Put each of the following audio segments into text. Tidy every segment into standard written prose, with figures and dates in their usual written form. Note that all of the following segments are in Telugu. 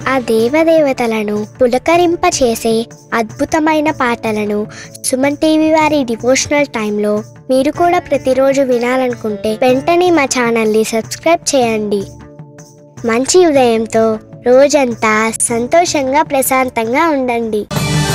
ఆ దేవదేవతలను పులకరింపచేసే అద్భుతమైన పాటలను సుమన్ టీవీ వారి డివోషనల్ టైంలో మీరు కూడా ప్రతిరోజు వినాలనుకుంటే వెంటనే మా ఛానల్ని సబ్స్క్రైబ్ చేయండి. మంచి ఉదయంతో రోజంతా సంతోషంగా ప్రశాంతంగా ఉండండి.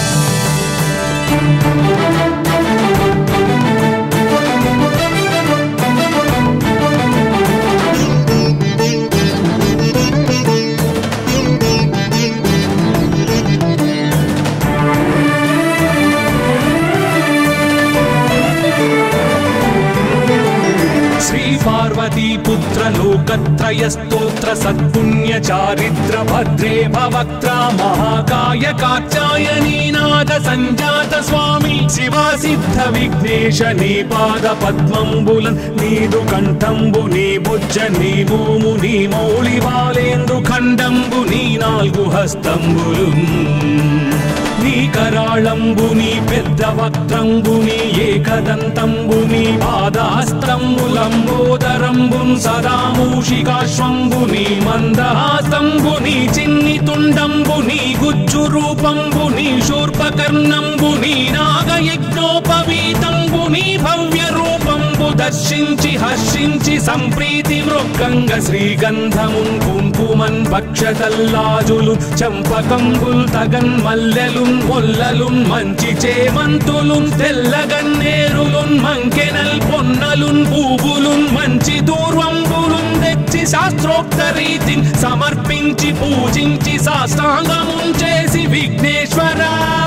पार्वती पुत्र लोकत्रय स्तोत्र सत्पुण्य चारित्र भद्रे भवक्त्रा महाकाय कात्यायनी नाद संजात स्वामी शिवा सिद्ध विघ्नेश नी पाद पद्मंबुलन् नीदु कंठंबु नी भुज नी भूमु नी मौळि बालेंदु खंडंबु नी नाल्गु हस्तंबुलु నీ కరాళంబుని పెద్ద వక్త్రంబుని ఏకదంతంబుని పాదహస్తంబులంబోదరంబున్ సదా మూషికాశ్వంబుని మందహాస్తంబుని చిన్ని తుండంబుని గుజ్జు రూపంబుని శూర్పకర్ణంబుని నాగయజ్ఞోపవీతంబుని భవ్య రూపంబు దర్శించి హర్షించి సంప్రీతి మృక్కంగ శ్రీగంధమున్ కుంకుమన్ భక్షతల్లాజులు చంపకంబుల్ తగన్ మల్లెలున్ మొల్లలున్ మంచి చేమంతులున్ తెల్లగన్నేరులున్ మంకెనల్ పొన్నలున్ పూవులున్ మంచి దూర్వంబులున్ తెచ్చి శాస్త్రోక్త రీతిని సమర్పించి పూజించి సాష్టాంగమున్ చేసి విఘ్నేశ్వర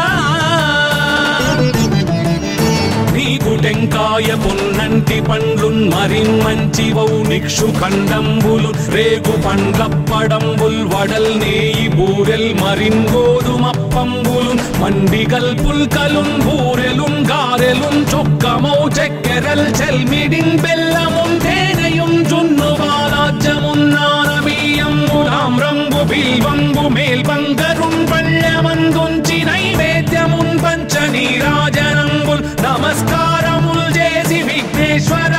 నీకు టెంకాయ పొన్నంటి పండ్లున్ మరిన్మంచి వౌనిక్షు ఖండంబులు రేగు పండ్లప్పడంబుల్ వడల్ నేయి బూరెల్ మరిన్ గోధుమప్పంబులు మండిగల్ పుల్కలున్ బూరెలున్ గారెలున్ చొక్కమౌ చెక్కెరల్ చెల్మిడిన్ బెల్లమున్ తేనెయున్ జున్ను బాలాజ్యమున్ నానబియ్యంబులాం రంగు బిల్వంబు మేల్బంగరున్ పళ్ళమందుంచి నైవేద్యమున్ పంచ నీరాజనంబుల్ నమస్కారముల్ చేసి విఘ్నేశ్వర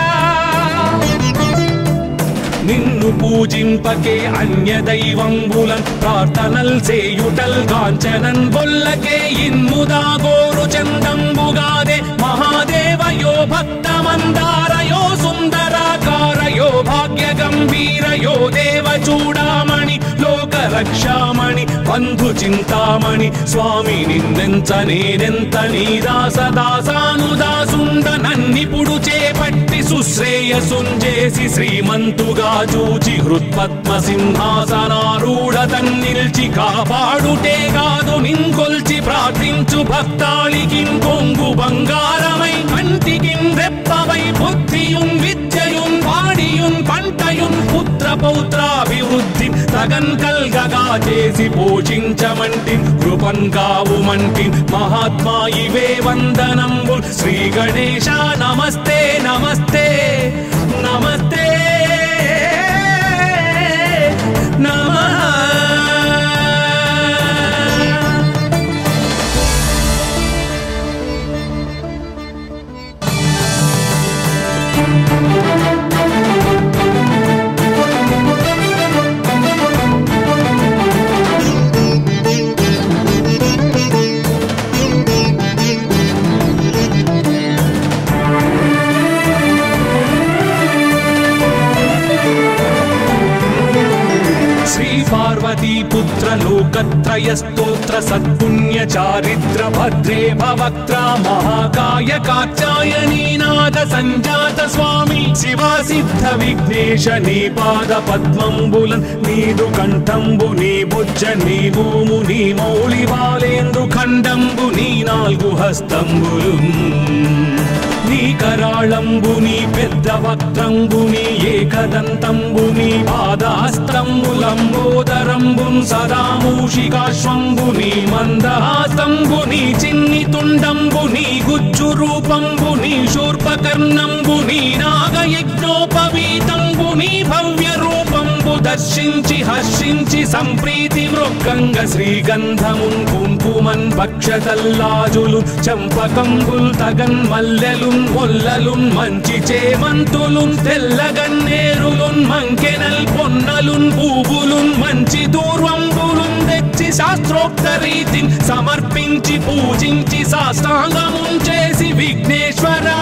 నిన్ను పూజింపకే అన్య దైవంబులన్ ప్రార్థనల్ సేయుటల్ కాంచనన్ బొల్లకే ఇన్ముదా గోరు చందంబుగాదే మహాదేవయో భక్తమందారయో సుందరాకారయో భాగ్య గంభీరయో దేవ చూడామణి లోక రక్షామణి బంధు చింతామణి స్వామి నిన్నెంత నేనెంత నీ దాసదాసానుదాసుండ నన్నిపుడు చేపట్టి సుశ్రేయసుంజేసి శ్రీమంతుగా చూచి హృత్పద్మ సింహాసనారూఢ తన్నిల్చి కాపాడుటే కాదు నింకొల్చి ప్రార్థించు భక్తాళికి కొంగు బంగారమై కంటికిన్ రెప్పవై బుద్ధియున్ విద్యయున్ వాడియున్ పంటయున్ పుత్ర పౌత్రాభివృద్ధి తగన్ కల్గగా చేసి పోషించమంటి కృపన్ కావుమంటి మహాత్మా ఇవే వందనంబు శ్రీ గణేశ నమస్తే నమస్తే నమస్తే నమః. पार्वती पुत्र लोकत्रय स्तोत्र सत्पुण्य चारित्र भद्रे भवक्त्रा महाकाय कात्यायनी नाद संजात स्वामी शिवा सिद्ध विघ्नेश नी पाद पद्मंबुलन् नीदु कंठंबु नी भुज नी भूमु नी मौळि बालेंदु खंडंबु नी नाल्गु हस्तंबुलुन् నీ కరాళంబుని పెద్ద వక్త్రంబుని ఏకదంతంబుని పాదహస్తంబులంబోదరంబున్ సదా మూషికాశ్వంబుని మందహాస్తంబుని చిన్ని తుండంబుని గుజ్జు రూపంబుని శూర్పకర్ణంబుని నాగయజ్ఞోపవీతంబుని భవ్య రూపంబు రూపంబు దర్శించి హర్షించి సంప్రీతి మృక్కంగ శ్రీగంధమున్ కుంకుమన్ భక్షతల్లాజులు చంపకంబుల్ తగన్ మల్లెలున్ మొల్లలున్ మంచి చేమంతులున్ తెల్లగన్నేరులున్ మంకెనల్ పొన్నలున్ పూవులున్ మంచి దూర్వంబులున్ తెచ్చి శాస్త్రోక్త రీతిని సమర్పించి పూజించి సాష్టాంగమున్ చేసి విఘ్నేశ్వరా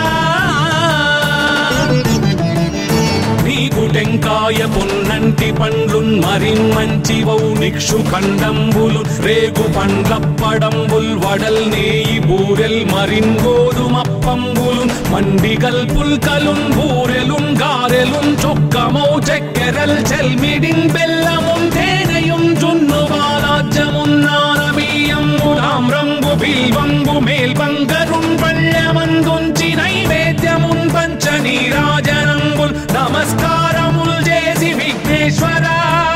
నీకు టెంకాయ పొన్నంటి పండ్లున్ మరిన్మంచివౌ నిక్షు ఖండంబులు రేగు పండ్లప్పడంబుల్ వడల్ నేయి బూరెల్ మరిన్ గోధుమప్పంబులు మండిగల్ పుల్కలున్ బూరెలున్ గారెలున్ చొక్కమౌ చెక్కెరల్ చెల్మిడిన్ బెల్లమున్ తేనెయున్ జున్ను బాలాజ్యమున్ నానబియ్యంబు తామ్రంబు బిల్వంబు మేల్బంగరున్ పళ్ళమందుంచి నైవేద్యమున్ పంచ నీరాజనంబుల్ నమస్కారముల్ చేసి విఘ్నేశ్వరా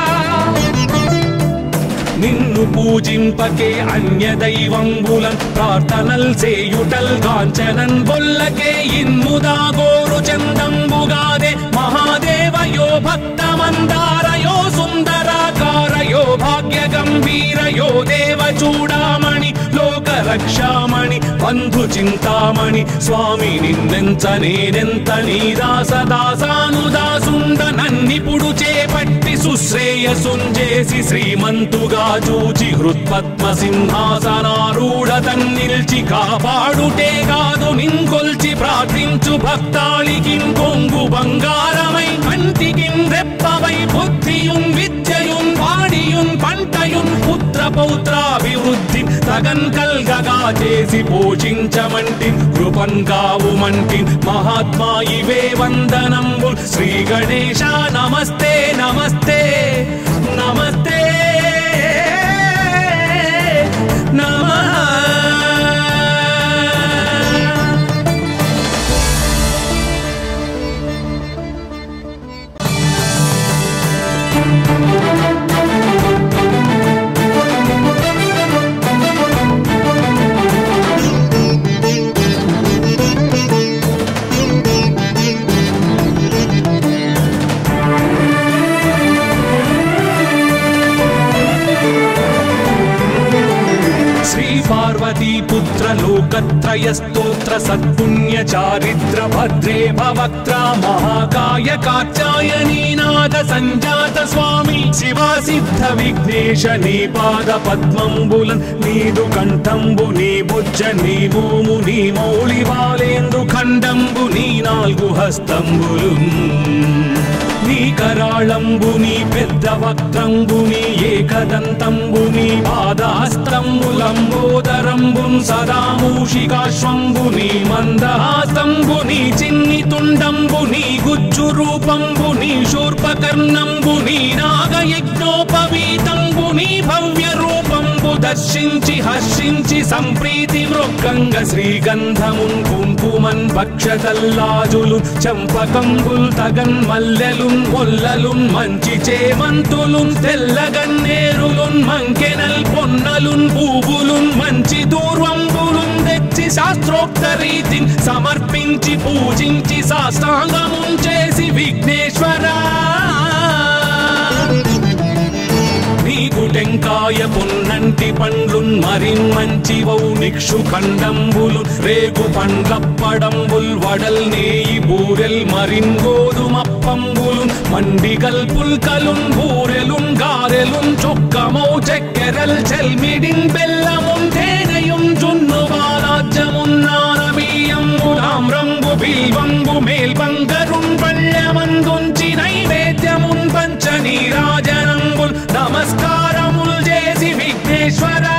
నిన్ను పూజింపకే అన్య దైవంబులన్ ప్రార్థనల్ సేయుటల్ కాంచనన్ బొల్లకే ఇన్ముదా గోరు చందంబుగాదే మహాదేవయో భక్తమందారయో సుందరాకారయో భాగ్య గంభీరయో దేవ చూడామణి లోక రక్షామణి బంధు చింతామణి స్వామి నిన్నెంత నేనెంత నీ దాసదాసానుదాసుండ నన్నిపుడు చేపట్టి సుశ్రేయసుంజేసి శ్రీమంతుగా చూచి హృత్పద్మ సింహాసనారూఢ తన్నిల్చి కాపాడుటే కాదు నింకొల్చి ప్రార్థించు భక్తాళికి కొంగు బంగారమై కంటికి రెప్పవై బుద్ధియున్ విద్యయున్ వాడియున్ పంటయున్ పుత్ర పౌత్రాభివృద్ధి తగన్ కల్గగా చేసి పోషించమంటి కృపన్ కావుమంటి మహాత్మా ఇవే వందనంబు శ్రీ గణేశ నమస్తే నమస్తే నమస్తే నమః पुत्र लोकत्रय स्तोत्र सत्पुण्य चारित्र भद्रे भवक्त्रा महाकाय कात्यायनी नाद संजात स्वामी शिवा सिद्ध विघ्नेश नी पाद पद्मंबुलन् नीदु कंठंबु नी बुज्ज नी भूमु नी मौळि बालेंदु खंडंबु नी नाल्गु हस्तंबुलु నీ కరాళంబుని పెద్ద వక్త్రంబుని ఏకదంతంబుని పాదహస్తంబులంబోదరంబున్ సదామూషికాశ్వంబుని మందహాస్తంబుని చిన్ని తుండంబుని గుజ్జు రూపంబుని శూర్పకర్ణంబుని నాగయజ్ఞోపవీతంబుని భవ్య రూపంబు దర్శించి హర్షించి సంప్రీతి మృక్కంగ శ్రీగంధమున్ కుంకుమన్ భక్షతల్లాజులు చంపకంబుల్ తగన్ మల్లెలు మొల్లలున్ మంచి చేమంతులున్ తెల్లగన్నేరులున్ మంకెనల్ పొన్నలున్ పూవులున్ మంచి దూర్వంబులున్ తెచ్చి శాస్త్రోక్త రీతిని సమర్పించి పూజించి సాష్టాంగమున్ చేసి విఘ్నేశ్వరా నీకు టెంకాయ పొన్నంటి పండ్లున్ మరిన్మంచివౌ నిక్షు ఖండంబులు రేగు పండ్లప్పడంబుల్ వడల్ నేయి బూరెల్ మరిన్ గోధుమప్పంబులు మండిగల్ పుల్కలున్ బూరెలున్ గారెలున్ చొక్కమౌ చెక్కెరల్ చెల్మిడిన్ బెల్లమున్ తేనెయున్ జున్ను బాలాజ్యమున్ నానబియ్యంబు తామ్రంబు బిల్వంబు మేల్బంగరున్ పళ్ళమందుంచి నైవేద్యమున్ పంచ నీరాజనంబుల్ నమస్కారముల్ చేసి విఘ్నేశ్వరా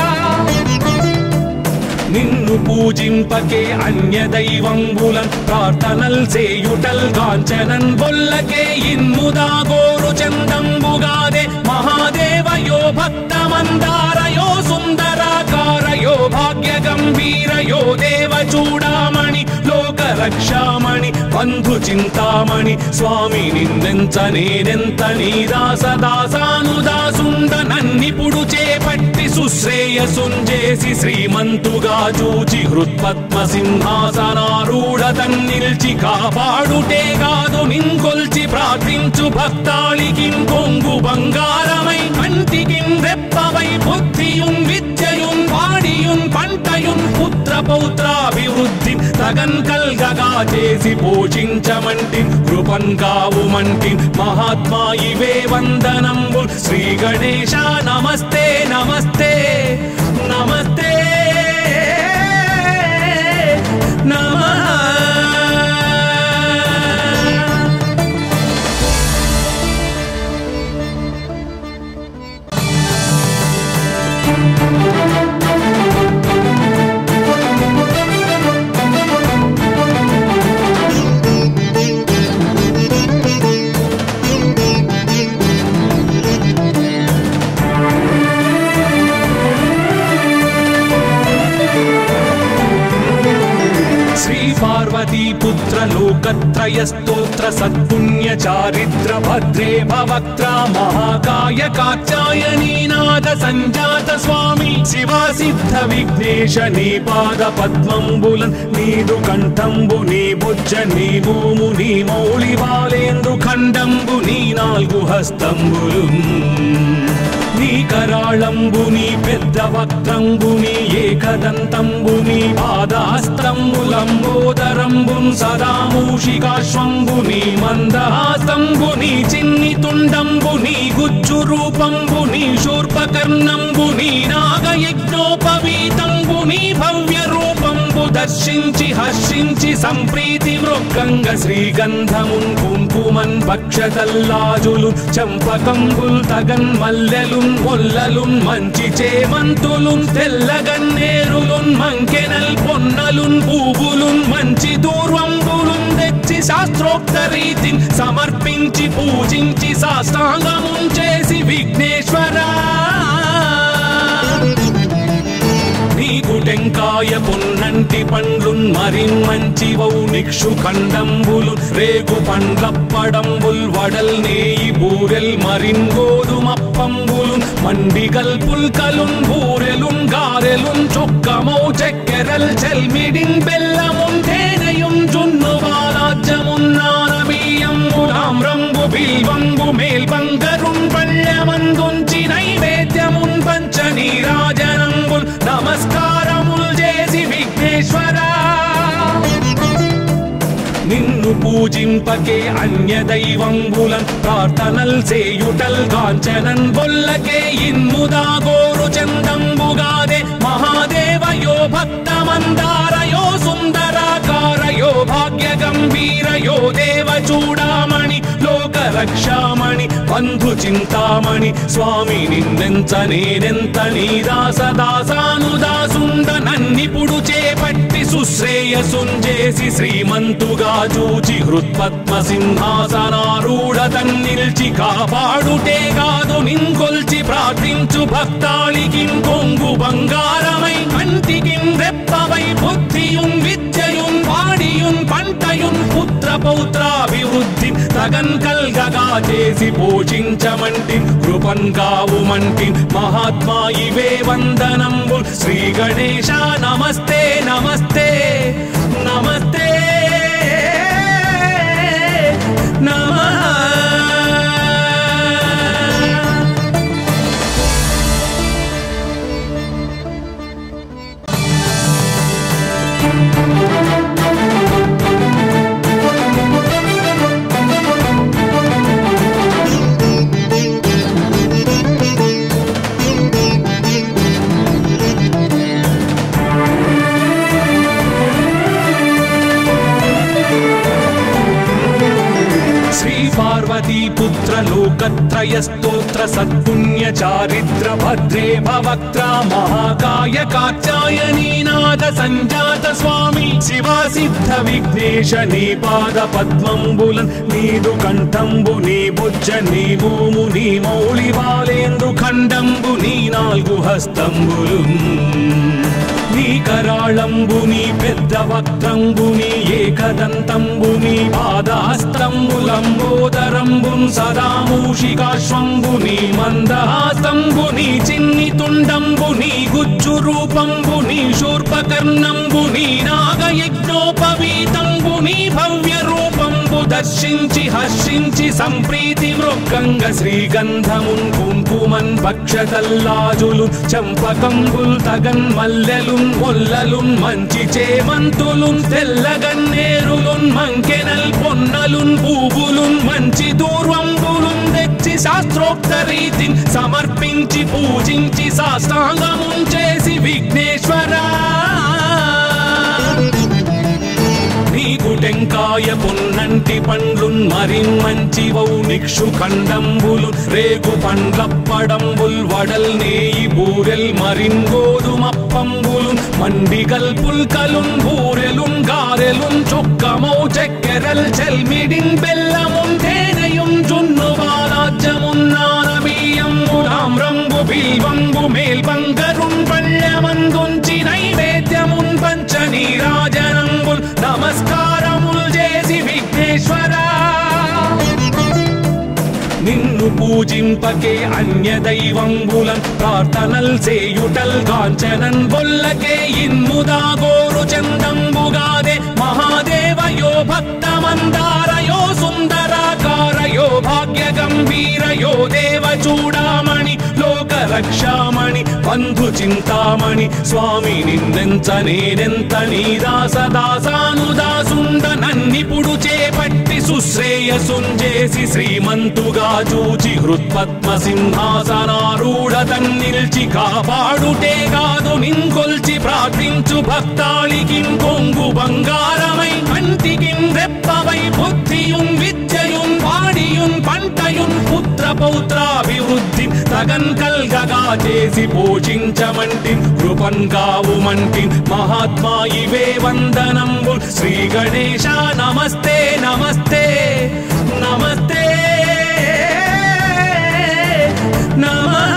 నిన్ను పూజింపకే అన్య దైవంబులన్ ప్రార్థనల్ సేయుటల్ కాంచనన్ బొల్లకే ఇన్ముదా గోరు చందంబుగాదే మహాదేవయో భక్తమందారయో సుందరాకారయో భాగ్య గంభీరయో దేవ చూడామణి లోక రక్షామణి బంధు చింతామణి స్వామి నిన్నెంత నేనెంత నీ దాసదాసానుదాసుండ నన్నిపుడు చేపట్టి సుశ్రేయసుంజేసి శ్రీమంతుగా చూచి హృత్పద్మ సింహాసనారూఢతన్ నిల్చి కాపాడుటే కాదు నింకొల్చి ప్రార్థించు భక్తాళికి కొంగు బంగారమై కంటికి రెప్పవై బుద్ధియున్ విద్యయున్ వాడియున్ పంటయున్ పుత్ర పౌత్రాభివృద్ధి తగన్ కల్గగా చేసి పోషించమంటి కృపన్ కావుమంటి మహాత్మా ఇవే వందనంబు శ్రీ గణేశ నమస్తే నమస్తే నమస్తే నమః. पार्वतीपुत्र लोकत्रयस्तोत्र सत्पुण्य चारिद्र भद्रे भवक्त्र महाकाय कात्यायनीनाद संजात स्वामी शिवा सिद्ध विघ्नेश नी पाद पद्मंबुलन नीदु कंठंबु नी भुज नी भूमु नी मौळि बालेंद्रु खंडंबु नी नाल्गु हस्तंबुलु నీ కరాళంబుని పెద్ద వక్త్రంబుని ఏకదంతంబుని పాదహస్తంబులంబోదరంబున్ సదా మూషికాశ్వంబుని మందహాసంబుని చిన్ని తుండంబుని గుజ్జు రూపంబుని శూర్పకర్ణంబుని నాగయజ్ఞోపవీతంబుని భవ్య రూపంబు దర్శించి హర్షించి సంప్రీతి మృక్కంగ శ్రీగంధమున్ కుంకుమన్ భక్షతల్లాజులు చంపకంబుల్ తగన్ మల్లెలు మొల్లలున్ మంచి చేమంతులున్ తెల్లగన్నేరులున్ మంకెనల్ పొన్నలున్ పూవులున్ మంచి దూర్వంబులున్ తెచ్చి శాస్త్రోక్త రీతిని సమర్పించి పూజించి సాష్టాంగమున్ చేసి విఘ్నేశ్వరా నీకు టెంకాయ పొన్నంటి పండ్లున్ మరిన్ మంచివౌ నిక్షు ఖండంబులు రేగు పండ్లప్పడంబుల్ వడల్ నేయి బూరెల్ మరిన్ గోధుమప్పంబులు మండిగల్ పుల్కలున్ బూరెలున్ గారెలున్ చొక్కమౌ చెక్కెరల్ చెల్మిడిన్ బెల్లమున్ తేనెయున్ జున్ను వారాజ్యమున్ నానబియ్యంబులామ్రంబు బిల్వంబు మేల్బంగరున్ పళ్ళమందుంచి నైవేద్యమున్ పంచ నీరాజనంబుల్ నమస్కారముల్ చేసి విఘ్నేశ్వరా నిన్ను పూజింపకే అన్య దైవంబులన్ ప్రార్థనల్ సేయుటల్ కాంచనన్ బొల్లకే ఇన్ముదా గోరు చందంబుగాదే మహాదేవయో భక్తమందారయో సుందరాకారయో భాగ్య గంభీరయో దేవ చూడామణి లోక రక్షామణి బంధు చింతామణి స్వామి నిన్నెంత నేనెంత నీ దాసదాసానుదాసుండ నన్నిపుడు చేపట్టి సుశ్రేయసుంజేసి శ్రీమంతుగా చూచి హృత్పద్మ సింహాసనారూఢతన్ నిల్చి కాపాడుటే కాదు నింకొల్చి ప్రార్థించు భక్తాళికి కొంగు బంగారమై కంటికి రెప్పవై బుద్ధియున్ విద్యయున్ వాడియున్ పంటయున్ పుత్ర పౌత్రాభివృద్ధి తగన్ కల్గగా చేసి పోషించమంటి కృపన్ కావుమంటి మహాత్మా ఇవే వందనంబు శ్రీ గణేశ నమస్తే నమస్తే నమస్తే నమః. पार्वतीपुत्र लोकत्रयस्तोत्र सत्पुण्य चारिद्र भद्रे भवक्त्र महाकाय कात्यायनीनाद संजात स्वामी शिवा सिद्ध विघ्नेश नी पाद पद्मंबुलन् नीदु कंठंबु नी भुज नी भूमु नी मौळि बालेंद्रु खंडंबु नी नाल्गु हस्तंबुलु కరాళంబుని పెద్ద వక్త్రంబుని ఏకదంతంబుని పాదహస్తంబులంబోదరంబున్ సదామూషికాశ్వంబుని మందహాస్తంబుని చిన్ని తుండంబుని గుజ్జు రూపంబుని శూర్పకర్ణంబుని నాగయజ్ఞోపవీతంబుని భవ్య రూపంబు దర్శించి హర్షించి సంప్రీతి మృక్కంగ శ్రీగంధమున్ కుంకుమన్ భక్షతల్లాజులు చంపకంబుల్ తగన్ మల్లెలున్ మొల్లలున్ మంచి చేమంతులున్ తెల్లగన్నేరులున్ మంకెనల్ పొన్నలున్ పూవులున్ మంచి దూర్వంబులున్ తెచ్చి శాస్త్రోక్త రీతిని సమర్పించి పూజించి సాష్టాంగమున్ చేసి విఘ్నేశ్వరా నీకు టెంకాయ పొన్నంటి పండ్లున్ మరిన్మంచివౌ నిక్షు ఖండంబులు రేగు పండ్లప్పడంబుల్ వడల్ నేయి బూరెల్ మరిన్ గోధుమప్పంబులు మండిగల్ పుల్కలున్ బూరెలున్ గారెలున్ చొక్కమౌ చెక్కెరల్ చెల్మిడిన్ బెల్లమున్ తేనెయున్ జున్ను బాలాజ్యమున్ నానబియ్యంబులామ్రంబు బిల్వంబు మేల్బంగరున్ పళ్ళమందుంచి నైవేద్యమున్ పంచ నీరాజనంబుల్ నమస్కారముల్ చేసి విఘ్నేశ్వరా నిన్ను పూజింపకే అన్య దైవంబులన్ ప్రార్థనల్ సేయుటల్ కాంచనన్ బొల్లకే ఇన్ముదా గోరు చందంబుగాదే మహాదేవయో భక్తమందారయో సుందరాకారయో భాగ్య గంభీరయో దేవ చూడామణి లోక రక్షామణి బంధు చింతామణి స్వామి నిన్నెంత నేనెంత నీ దాసదాసానుదాసుండ నన్నిపుడు చేపట్టి సుశ్రేయసుంజేసి శ్రీమంతుగా చూచి హృత్పద్మ సింహాసనారూఢ తన్నిల్చి కాపాడుటే కాదు నింకొల్చి ప్రార్థించు భక్తాళికి కొంగు బంగారమై కంటికిన్ రెప్పవై బుద్ధియున్ విద్యయున్ వాడియున్ పంటయున్ పుత్ర పౌత్రాభివృద్ధి తగన్ కల్గగా చేసి పోషించమంటి కృపన్ కావుమంటి మహాత్మా ఇవే వందనంబు శ్రీ గణేశ నమస్తే నమస్తే నమస్తే నమః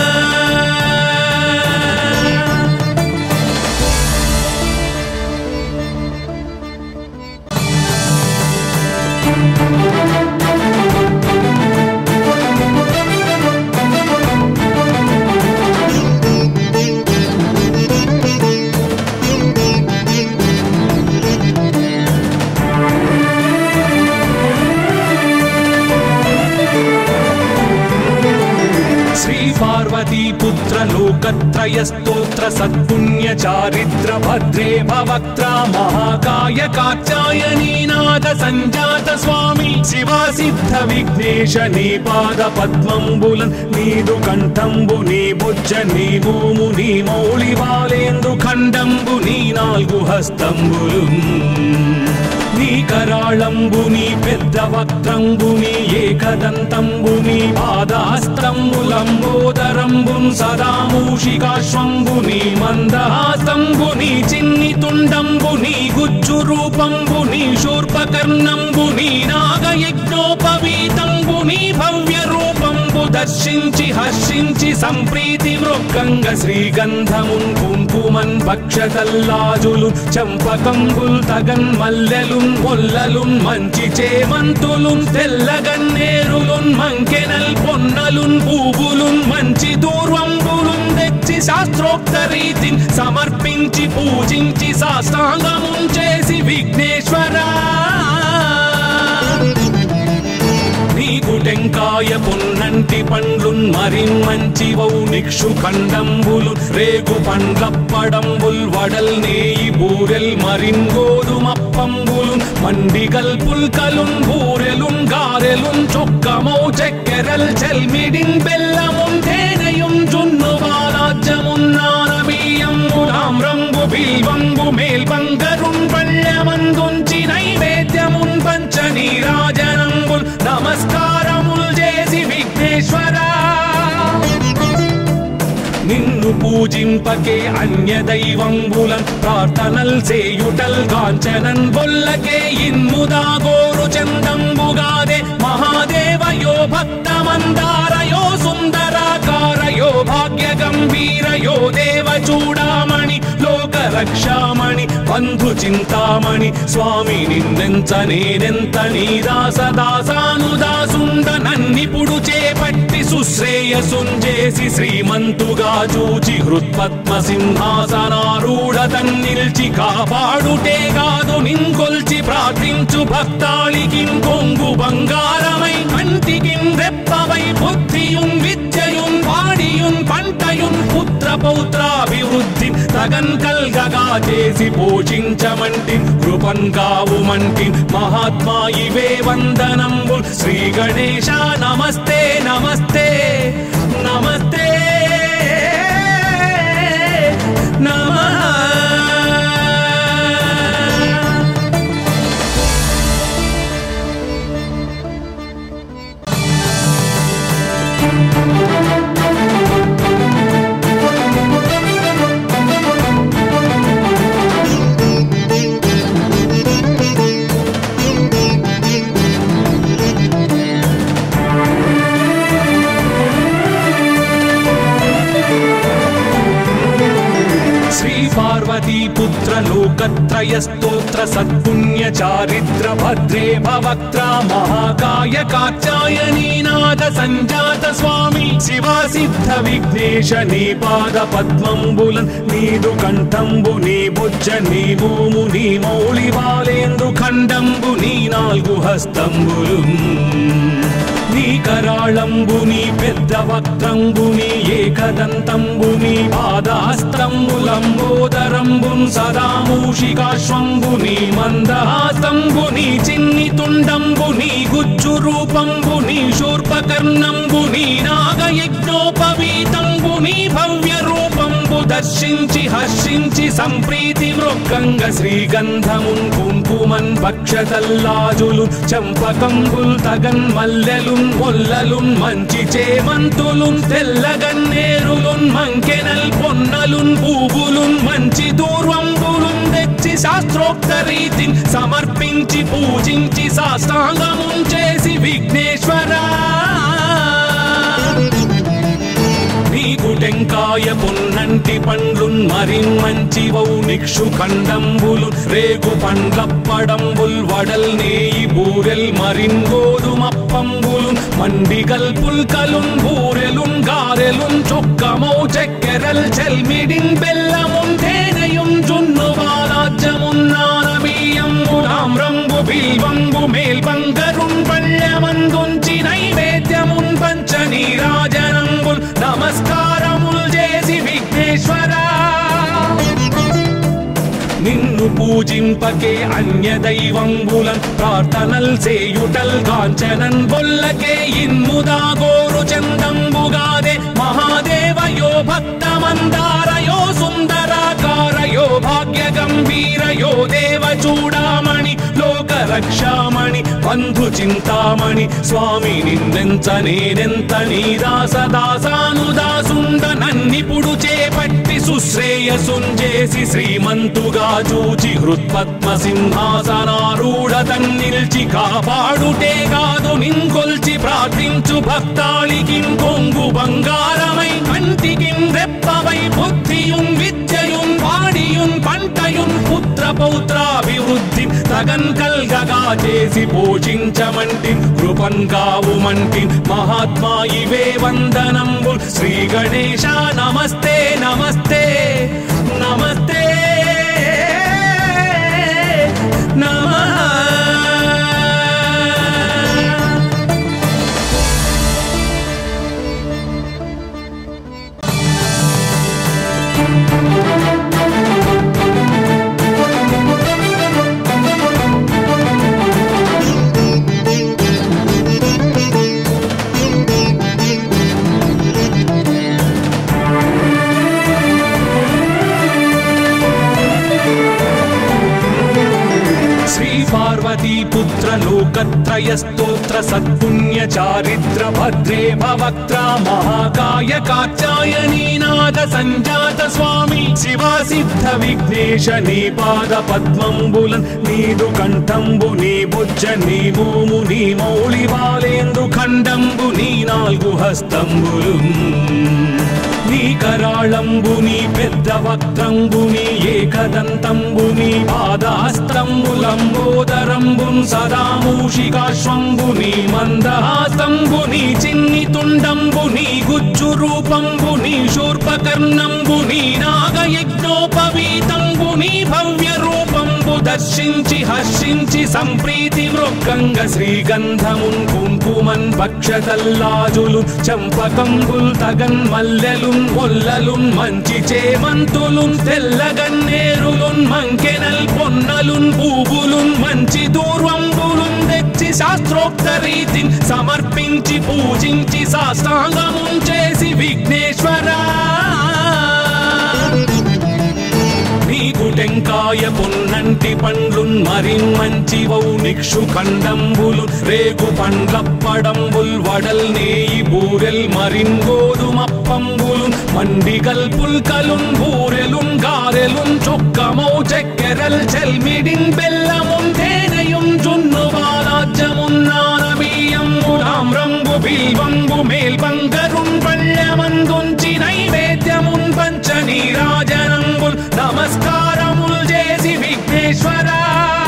పార్వతీ పుత్ర లోకత్రయ స్తోత్ర సత్పుణ్య చారిత్ర భద్రే భవక్త్ర మహాకాయ కాత్యాయనీనాథ సంజాత స్వామి శివా సిద్ధ విఘ్నేశ నీ పాద పద్మంబులన్ నీదు కంఠంబు నీ బుజ్జ నీ భూము నీ మౌళి బాలేందు ఖండంబు నీ నాలుగు హస్తంబులు నీ కరాళంబుని పెద్ద వక్త్రంబుని ఏకదంతంబుని పాదహస్తంబులంబోదరంబున్ సదామూషికాశ్వంబుని మందహాస్తంబుని చిన్ని తుండంబుని గుజ్జు రూపంబుని శూర్పకర్ణంబుని నాగయజ్ఞోపవీతంబుని భవ్య రూపంబు దర్శించి హర్షించి సంప్రీతి మృక్కంగ శ్రీగంధమున్ కుంకుమన్ భక్షతల్లాజులు చంపకంబుల్ తగన్ మల్లెలున్ మొల్లలున్ మంచి చేమంతులున్ తెల్లగన్నేరులున్ మంకెనల్ పొన్నలున్ పూవులున్ మంచి దూర్వంబులున్ తెచ్చి శాస్త్రోక్త రీతిని సమర్పించి పూజించి సాష్టాంగమున్ చేసి విఘ్నేశ్వరా నీకు టెంకాయ పొన్నంటి పండ్లున్ మరిన్మంచివౌ నిక్షు ఖండంబులు రేగు పండ్లప్పడంబుల్ వడల్ నేయి బూరెల్ మరిన్ గోధుమప్పంబులు మండిగల్ పుల్కలున్ బూరెలున్ గారెలున్ చొక్కమౌ చెక్కెరల్ చెల్మిడిన్ బెల్లమున్ తేనెయున్ జున్ను బాలాజ్యమున్ నానబియ్యంబులామ్రంబు బిల్వంబు మేల్బంగరున్ పళ్ళమందుంచి నైవేద్యమున్ పంచ నీరాజనంబుల్ నమస్కారముల్ చేసి విఘ్నేశ్వరా నిన్ను పూజింపకే అన్య దైవంబులన్ ప్రార్థనల్ సేయుటల్ కాంచనన్ బొల్లకే ఇన్ముదా గోరు చందంబుగాదే మహాదేవయో భక్తమందారయో సుందరాకారయో భాగ్య గంభీరయో దేవ చూడామణి లోక రక్షామణి బంధు చింతామణి స్వామి నిన్నెంత నేనెంత నీ దాసదాసానుదాసుండ నన్నిపుడు చేపట్టి సుశ్రేయసుంజేసి శ్రీమంతుగా చూచి హృత్పద్మ సింహాసనారూఢ తన్నిల్చి కాపాడుటే కాదు నింకొల్చి ప్రార్థించు భక్తాళికి కొంగు బంగారమై కంటికి రెప్పవై బుద్ధియుం విద్యయుం వాడియుం పంటయుం పుత్ర పౌత్రాభివృద్ధి తగన్ కల్గగా చేసి పోషించమంటి కృపన్ కావుమంటి మహాత్మా ఇవే వందనంబు శ్రీ గణేశ నమస్తే నమస్తే నమస్తే నమః. పార్వతీ పుత్ర లోకత్రయ స్తోత్ర సత్పుణ్య చారిత్ర భద్రే భవక్త్ర మహాకాయ కాచాయనీనాథ సంజాత స్వామి శివా సిద్ధ విఘ్నేశ నీ పాద పద్మంబులన్ నీదు కంఠంబు నీ బుజ్జ నీ భూము నీ మౌళి బాలేందు ఖండంబు నీ నాలుగు హస్తంబులు నీ కరాళంబు నీ పెద్ద వక్త్రంబు నీ ఏకదంతంబు నీ పాదహస్తంబులంబోదరంబు సదా మూషికాశ్వంబు నీ మందహాసంబు నీ చిన్ని తుండంబు నీ గుజ్జు రూపంబు నీ శూర్పకర్ణంబు నీ నాగయజ్ఞోపవీతంబు నీ భవ్య రూపంబు దర్శించి హర్షించి సంప్రీతి మృక్కంగ శ్రీగంధమున్ కుంకుమన్ భక్షతల్లాజులు చంపకంబుల్ తగన్ మల్లెలున్ మొల్లలున్ మంచి చేమంతులున్ తెల్లగన్నేరులున్ మంకెనల్ పొన్నలున్ పూవులున్ మంచి దూర్వంబులున్ తెచ్చి శాస్త్రోక్త రీతిని సమర్పించి పూజించి సాష్టాంగమున్ చేసి విఘ్నేశ్వరా నీకు టెంకాయ పొన్నంటి పండ్లున్ మరిన్ మంచివౌ నిక్షు ఖండంబులు రేగు పండ్లప్పడంబుల్ వడల్ నేయి బూరెల్ మరిన్ గోధుమప్పంబులు మండిగల్ పుల్కలున్ బూరెలున్ గారెలున్ చొక్కమౌ చెక్కెరల్ చెల్మిడిన్ బెల్లమున్ తేనెయున్ జున్ను బాలాజ్యమున్ నానబియ్యంబు తామ్రంబు బిల్వంబు మేల్బంగరున్ పళ్ళెమందుంచి నైవేద్యమున్ పంచ నీరాజనంబుల్ నమస్కారముల్ చేసి విఘ్నేశ్వరా నిన్ను పూజింపకే అన్య దైవంబులన్ ప్రార్థనల్ సేయుటల్ కాంచనన్ బొల్లకే ఇన్ముదా గోరు చందంబుగాదే మహాదేవయో భక్తమందారయో సుందరాకారయో భాగ్య గంభీరయో దేవ చూడామణి లోక రక్షామణి బంధు చింతామణి స్వామి నిన్నెంత నేనెంత నీ దాసదాసానుదాసుండ నన్నిపుడు చేపట్టి సుశ్రేయసుంజేసి శ్రీమంతుగా చూచి హృత్పద్మ సింహాసనారూఢ తన్నిల్చి కాపాడుటే కాదు నింకొల్చి ప్రార్థించు భక్తాళికి కొంగు బంగారమై కంటికి రెప్పవై బుద్ధియుం విద్యయుం వాడియుం పంటయుం పుత్ర పౌత్రాభివృద్ధి తగన్ కల్గగా చేసి పోషించమంటి కృపన్ కావుమంటి మహాత్మా ఇవే వందనంబు శ్రీ గణేశ నమస్తే నమస్తే నమస్తే నమః. పార్వతీ పుత్ర లోకత్రయ స్తోత్ర సత్పుణ్య చారిత్ర భద్రే భవక్త్ర మహాకాయ కాచాయనీనాథ సంజాత స్వామి శివా సిద్ధ విఘ్నేశ నీ పాద పద్మంబులన్ నీదు కంఠంబు నీ బుజ్జ నీ భూము నీ మౌళి బాలేందు ఖండంబు నీ నాలుగు హస్తంబులు కరాళంబుని పెద్ద వక్త్రంబుని ఏకదంతంబుని పాదాస్తంబులంబోదరంబున్ సదా మూషికాశ్వంబుని మందహాస్తంబుని చిన్ని తుండంబుని గుజ్జు రూపంబుని శూర్పకర్ణంబుని నాగయజ్ఞోపవీతంబుని భవ్య రూపంబు దర్శించి హర్షించి సంప్రీతి మృక్కంగ శ్రీగంధమున్ కుంకుమన్ భక్షతల్లాజులు చంపకంబుల్ తగన్ మల్లెలున్ మొల్లలున్ మంచి చేమంతులున్ తెల్లగన్నేరులున్ మంకెనల్ పొన్నలున్ పూవులున్ మంచి దూర్వంబులున్ తెచ్చి శాస్త్రోక్త రీతిని సమర్పించి పూజించి సాష్టాంగమున్ చేసి విఘ్నేశ్వరా టెంకాయ పొన్నంటి పండ్లున్ మరిన్ మంచి వౌ నిక్షు ఖండంబులు రేగు పండ్లప్పడంబుల్ వడల్ నేయి బూరెల్ మరిన్ గోధుమప్పంబులు మండిగల్ పుల్కలున్ బూరెలున్ గారెలున్ చొక్కమౌ చెక్కెరల్ చెల్మిడిన్ బెల్లమున్ తేనెయున్ జున్ను బాలాజ్యమున్ నానబియ్యంబులామ్రంబు బిల్వంబు మేల్బంగరున్ పళ్ళమందుంచి నైవేద్యమున్ పంచ నీరాజనంబుల్ నమస్కారముల్ చేసి విఘ్నేశ్వరా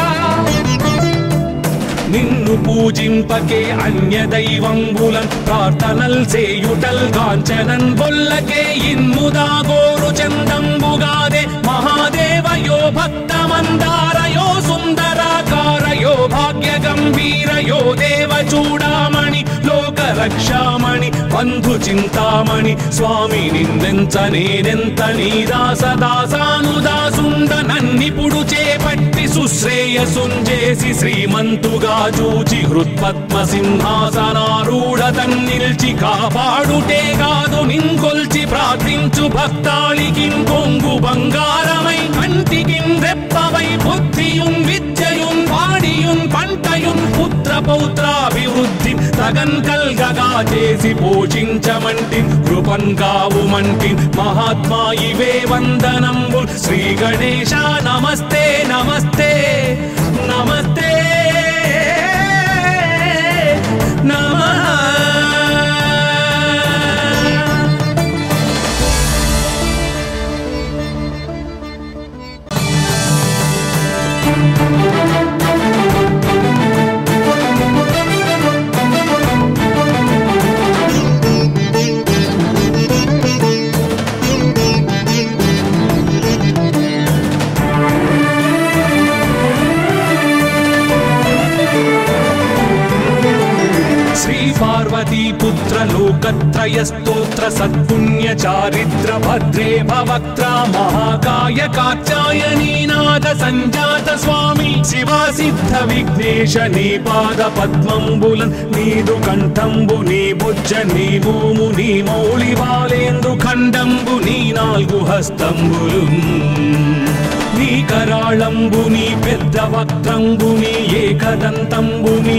నిన్ను పూజింపకే అన్య దైవంబులన్ ప్రార్థనల్ చేయుటల్ కాంచనన్ బొల్లకే ఇన్ముదాగోరు చందంబుగాదే మహాదేవయో భక్తమందారయో సుందరాకారయో భాగ్య గంభీరయో దేవ చూడామణి లోక రక్షామణి బంధు చింతామణి స్వామి నిన్నెంత నేనెంత నీ దాసదాసానుదాసుండ నన్నిపుడు చేపట్టి సుశ్రేయసుంజేసి శ్రీమంతుగా చూచి హృత్పద్మ సింహాసనారూఢతన్ నిల్చి కాపాడుటే కాదు నింకొల్చి ప్రార్థించు భక్తాళికిన్ కొంగు బంగారమై కంటికిన్ రెప్పవై బుద్ధియున్ విద్యయున్ వాడియున్ పంటయున్ పుత్ర పౌత్రాభివృద్ధి తగన్ కల్గగా చేసి పోషించమంటి కృపన్ కావుమంటి మహాత్మా ఇవే వందనంబు శ్రీ గణేశ నమస్తే నమస్తే నమస్తే నమః पुत्र लोकत्रय स्तोत्र सत्पुण्य चारिद्र भद्रे भवक्त्रा महाकाय कात्यायनी नाद संजात स्वामी शिवा सिद्ध विघ्नेश नी पाद पद्मंबुलन नीदु कंठंबु नी भुज नी भूमु नी मौळि बालेंदु खंडंबु नी नाल्गु हस्तंबुलुन నీ కరాళంబుని పెద్ద వక్త్రంబుని ఏకదంతంబుని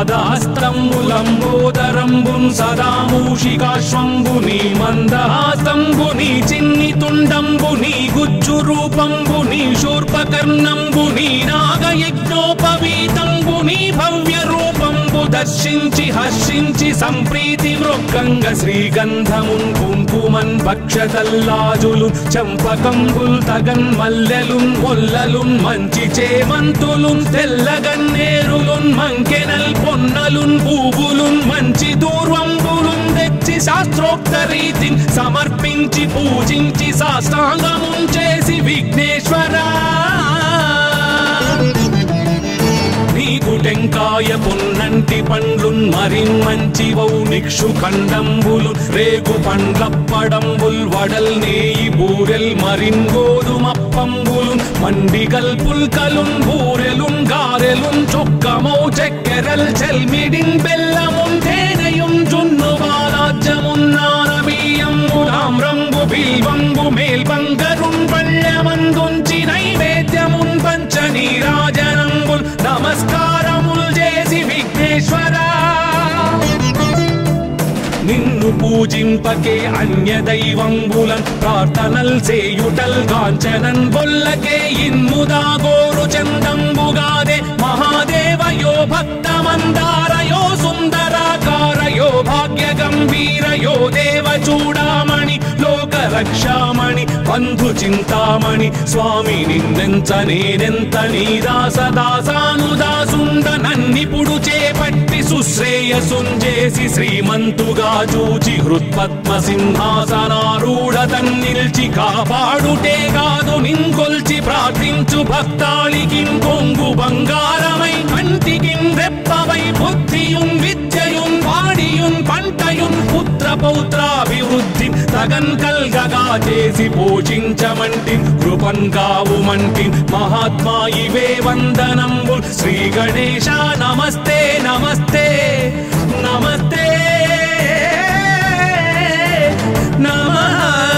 పాదాస్తంబులంబోదరంబున్ సదా మూషికాశ్వంబుని మందహాస్తంబుని చిన్ని తుండంబుని గుజ్జు రూపంబుని శూర్పకర్ణంబుని నాగయజ్ఞోపవీతంబుని భవ్య రూపంబు దర్శించి హర్షించి సంప్రీతి మృక్కంగ శ్రీగంధమున్ కుంకుమన్ భక్షతల్లాజులు చంపకంబుల్ తగన్ మల్లెలున్ మొల్లలున్ మంచి చేమంతులున్ తెల్లగన్నేరులున్ మంకెనల్ పొన్నలున్ పూవులున్ మంచి దూర్వంబులున్ తెచ్చి శాస్త్రోక్త రీతిని సమర్పించి పూజించి సాష్టాంగమున్ చేసి విఘ్నేశ్వరా నీకు టెంకాయ పొన్నంటి పండ్లున్ మరిన్ మంచి వౌ నిక్షు ఖండంబులు రేగు పండ్లప్పడంబుల్ వడల్ నేయి బూరెల్ మరిన్ గోధుమప్పంబులు మండిగల్ పుల్కలున్ బూరెలున్ గారెలున్ చొక్కమౌ చెక్కెరల్ చెల్మిడిన్ బెల్లమున్ తేనెయున్ జున్ను బాలాజ్యమున్ నానబియ్యంబులామ్రంబు బిల్వంబు మేల్బంగరున్ పళ్ళమందుంచి నైవేద్యమున్ పంచ నీరాజనంబుల్ నమస్కారముల్ చేసి విఘ్నేశ్వరా నిన్ను పూజింపకే అన్య దైవంబులన్ ప్రార్థనల్ చేయుటల్ కాంచనన్ బొల్లకే ఇన్ముదాగోరు చందంబుగాదే మహాదేవయో భక్తమందారయో సుందరాకారయో భాగ్య గంభీరయో దేవ చూడామణి లోక రక్షామణి బంధు చింతామణి స్వామి నిన్నెంత నేనెంత నీ దాసదాసానుదాసుండ నన్నిపుడు చేపట్టి సుశ్రేయసుంజేసి శ్రీమంతుగా చూచి హృత్పద్మ సింహాసనారూఢతన్ నిల్చి కాపాడుటే కాదు నింకొల్చి ప్రార్థించు భక్తాళికి కొంగు బంగారమై కంటికి రెప్పవై బుద్ధియున్ విద్యయున్ వాడియున్ పంటయున్ పుత్ర పౌత్రాభివృద్ధి తగన్ కల్గగా చేసి పోషించమంటి కృపన్ కావుమంటి మహాత్మా ఇవే వందనంబు శ్రీ గణేశ నమస్తే నమస్తే నమస్తే నమః.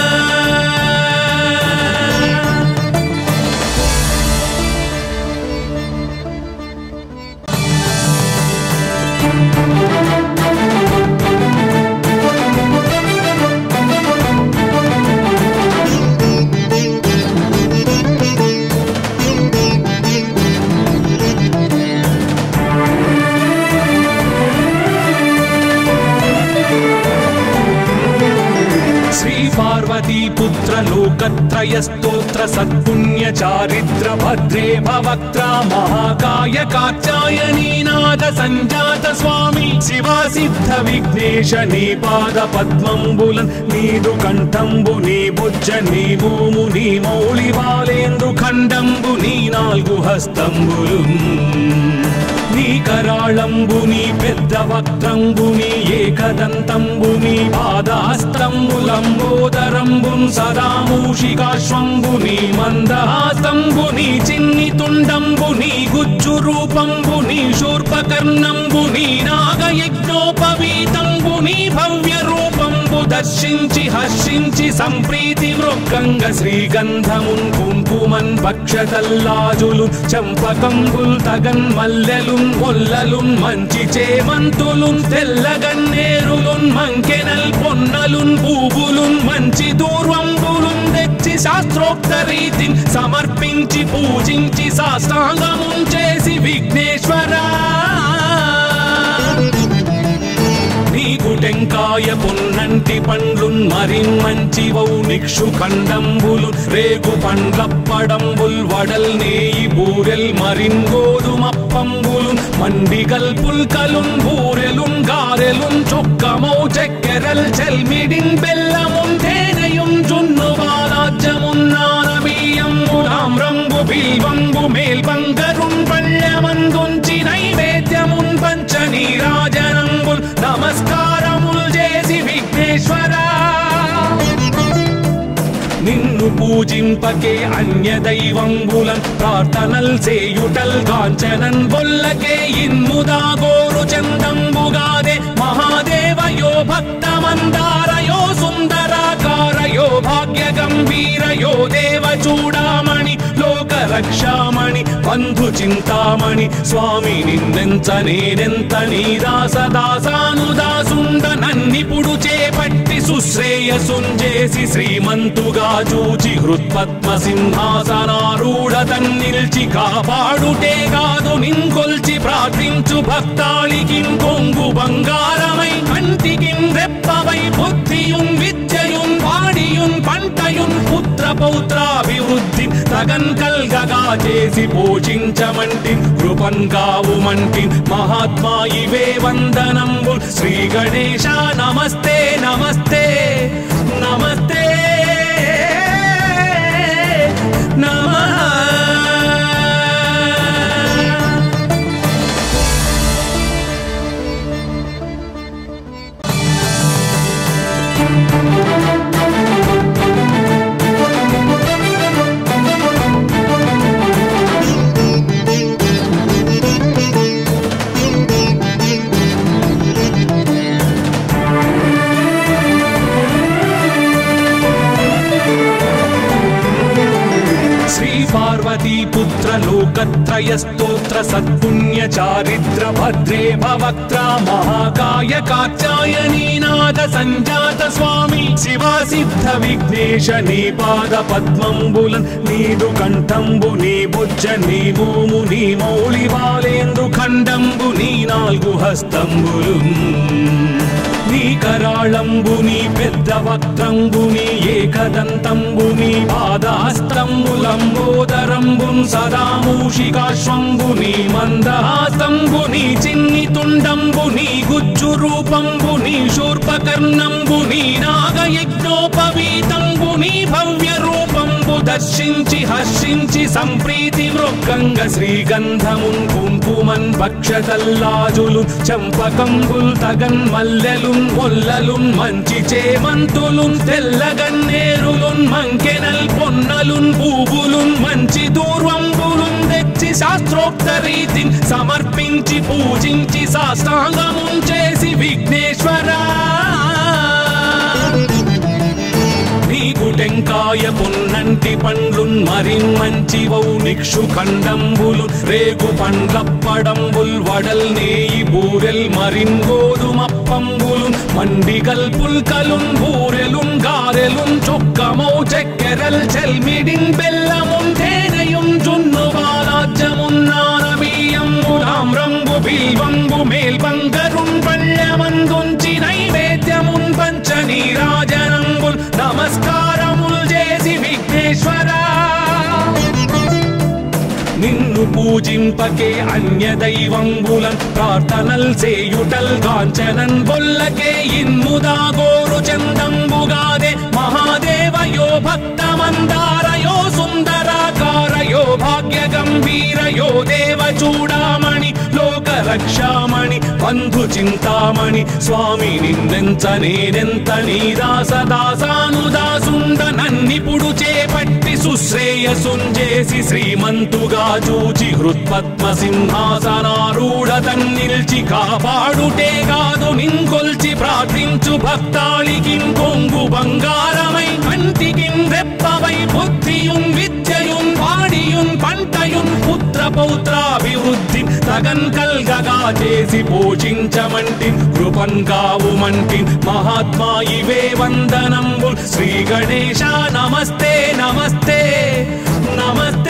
పార్వతీ పుత్ర లోకత్రయ స్తోత్ర సత్పుణ్య చారిత్ర భద్రే భవక్త్ర మహాకాయ కాచాయనీనాథ సంజాత స్వామి శివా సిద్ధ విఘ్నేశ నీ పాద పద్మంబులన్ నీదు కంఠంబు నీ బుజ్జ నీ భూము నీ మౌళి బాలేందు ఖండంబు నీ నాలుగు హస్తంబులు నీ కరాళంబుని పెద్ద వక్త్రంబుని ఏకదంతంబుని పాదహస్తంబులంబోదరంబున్ సదామూషికాశ్వంబుని మందహాస్తంబుని చిన్ని తుండంబుని గుజ్జు రూపంబుని శూర్పకర్ణంబుని నాగయజ్ఞోపవీతంబుని భవ్య రూపంబు దర్శించి హర్షించి సంప్రీతి మృక్కంగ శ్రీగంధమున్ కుంకుమన్ భక్షతల్లాజులు చంపకంబుల్ తగన్ మల్లెలున్ కొల్లలున్ మంచి చేమంతులున్ తెల్లగన్నేరులున్ మంకెనల్ పొన్నలున్ పూవులున్ మంచి దూర్వంబులున్ తెచ్చి శాస్త్రోక్త రీతిని సమర్పించి పూజించి సాష్టాంగమున్ చేసి విఘ్నేశ్వరా నీకు టెంకాయ పొన్నంటి పండ్లున్ మరిన్మంచివౌ నిక్షు ఖండంబులు రేగు పండ్లప్పడంబుల్ వడల్ నేయి బూరెల్ మరిన్ గోధుమప్పంబులు మండిగల్ పుల్కలున్ బూరెలున్ గారెలున్ చొక్కమౌ చెక్కెరల్ చెల్మిడిన్ బెల్లమున్ తేనెయున్ జున్ను బాలాజ్యమున్ నానబియ్యంబులామ్రంబు బిల్వంబు మేల్బంగరున్ పళ్ళమందుంచి నైవేద్యమున్ పంచ నీరాజనంబుల్ నమస్కారముల్ చేసి విఘ్నేశ్వరా నిన్ను పూజింపకే అన్య దైవంబులన్ ప్రార్థనల్ సేయుటల్ కాంచనన్ బొల్లకే ఇన్ముదా గోరు చందంబుగాదే మహాదేవయో భక్తమందారయో సుందరాకారయో భాగ్య గంభీరయో దేవ చూడామణి లోక రక్షామణి బంధు చింతామణి స్వామి నిన్నెంత నేనెంత నీ దాసదాసానుదాసుండ నన్నిపుడు చేపట్టి సుశ్రేయసుంజేసి శ్రీమంతుగా చూచి హృత్పద్మ సింహాసనారూఢతన్ నిల్చి కాపాడుటే కాదు నింకొల్చి ప్రార్థించు భక్తాళికి కొంగు బంగారమై కంటికి రెప్పవై బుద్ధియున్ విద్యయున్ వాడియున్ పంటయున్ పుత్ర పౌత్రాభివృద్ధి తగన్ కల్గగా చేసి పోషించమంటి కృపన్ కావుమంటి మహాత్మా ఇవే వందనంబు శ్రీ గణేశ నమస్తే నమస్తే నమస్తే నమః. పార్వతీ పుత్ర లోకత్రయ స్తోత్ర సత్పుణ్య చారిత్ర భద్రే భవక్త్ర మహాకాయ కాచాయనీనాథ సంజాత స్వామి శివా సిద్ధ విఘ్నేశ నీ పాద పద్మంబులన్ నీదు కంఠంబు నీ బుజ్జ నీ భూము నీ మౌళి బాలేందు ఖండంబు నీ నాలుగు హస్తంబులు నీ కరాళంబుని పెద్ద వక్త్రంబుని ఏకదంతంబుని పాదహస్తంబులంబోదరంబున్ సదా మూషికాశ్వంబుని మందహాస్తంబుని చిన్ని తుండంబుని గుజ్జు రూపంబుని శూర్పకర్ణంబుని నాగయజ్ఞోపవీతంబుని భవ్య రూపంబు దర్శించి హర్షించి సంప్రీతి మృక్కంగ శ్రీగంధమున్ కుంకుమన్ భక్షతల్లాజులు చంపకంబుల్ తగన్ మల్లెలున్ మొల్లలున్ మంచి చేమంతులున్ తెల్లగన్నేరులున్ మంకెనల్ పొన్నలున్ పూవులున్ మంచి దూర్వంబులున్ తెచ్చి శాస్త్రోక్త రీతిని సమర్పించి పూజించి సాష్టాంగమున్ చేసి విఘ్నేశ్వరా నీకు టెంకాయ పొన్నంటి పండ్లున్ మరిన్ మంచి వౌనిక్షు ఖండంబులు రేగు పండ్లప్పడంబుల్ వడల్ నేయి బూరెల్ మరిన్ గోధుమప్పంబులు మండిగల్ పుల్కలున్ బూరెలున్ గారెలున్ చొక్కమౌ చెక్కెరల్ చెల్మిడిన్ బెల్లమున్ తేనెయున్ జున్ను బాలాజ్యమున్ నానబియ్యంబులామ్రంబు బిల్వంబు మేల్బంగరున్ పళ్ళమందుంచి నైవేద్యమున్ పంచనీరాజనంబుల్ నమస్కారముల్ చేసి విఘ్నేశ్వరా నిన్ను పూజింపకే అన్య దైవంబులన్ ప్రార్థనల్ సేయుటల్ కాంచనన్ బొల్లకే ఇన్ముదా గోరు చందంబుగాదే మహాదేవయో భక్తమందారయో సుందరాకారయో భాగ్య గంభీరయో దేవ చూడామణి లోక రక్షామణి బంధు చింతామణి స్వామి నిన్నెంత నేనెంత నీ దాసదాసానుదాసుండ నన్నిపుడు చేపట్టి సుశ్రేయసుంజేసి శ్రీమంతుగా చూచి హృత్పద్మ సింహాసనారూఢతన్ నిల్చి కాపాడుటే కాదు నింకొల్చి ప్రార్థించు భక్తాళికిన్ కొంగు బంగారమై కంటికిన్ రెప్పవై బుద్ధియున్ విద్యయున్ వాడియున్ పంటయున్ పుత్ర పౌత్రాభివృద్ధి తగన్ కల్గగా చేసి పోషించమంటి కృపన్ కావుమంటి మహాత్మా ఇవే వందనంబుల్ శ్రీ గణేశ నమస్తే నమస్తే నమస్తే